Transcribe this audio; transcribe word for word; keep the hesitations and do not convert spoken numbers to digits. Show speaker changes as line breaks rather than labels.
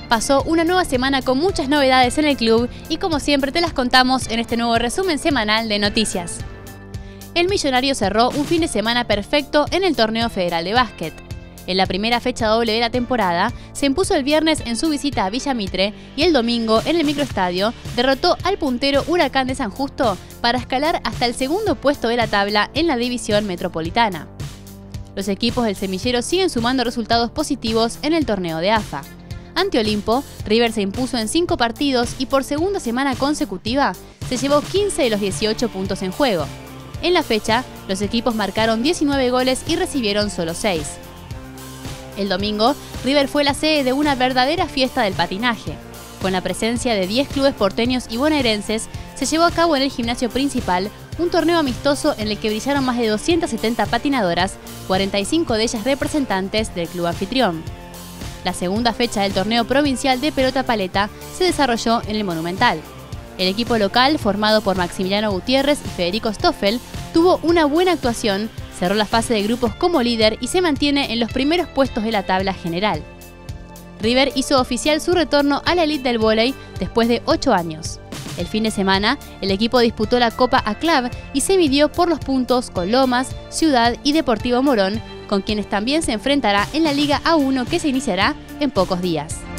pasó una nueva semana con muchas novedades en el club y como siempre te las contamos en este nuevo resumen semanal de noticias. El Millonario cerró un fin de semana perfecto en el Torneo Federal de Básquet. En la primera fecha doble de la temporada, se impuso el viernes en su visita a Villa Mitre y el domingo en el microestadio derrotó al puntero Huracán de San Justo para escalar hasta el segundo puesto de la tabla en la división metropolitana. Los equipos del semillero siguen sumando resultados positivos en el torneo de A F A. Ante Olimpo, River se impuso en cinco partidos y por segunda semana consecutiva se llevó quince de los dieciocho puntos en juego. En la fecha, los equipos marcaron diecinueve goles y recibieron solo seis. El domingo, River fue la sede de una verdadera fiesta del patinaje. Con la presencia de diez clubes porteños y bonaerenses, se llevó a cabo en el gimnasio principal un torneo amistoso en el que brillaron más de doscientas setenta patinadoras, cuarenta y cinco de ellas representantes del club anfitrión. La segunda fecha del torneo provincial de pelota paleta se desarrolló en el Monumental. El equipo local, formado por Maximiliano Gutiérrez y Federico Stoffel, tuvo una buena actuación, cerró la fase de grupos como líder y se mantiene en los primeros puestos de la tabla general. River hizo oficial su retorno a la elite del vóley después de ocho años. El fin de semana, el equipo disputó la Copa ACLAB y se midió por los puntos con Lomas, Ciudad y Deportivo Morón, con quienes también se enfrentará en la Liga A uno que se iniciará en pocos días.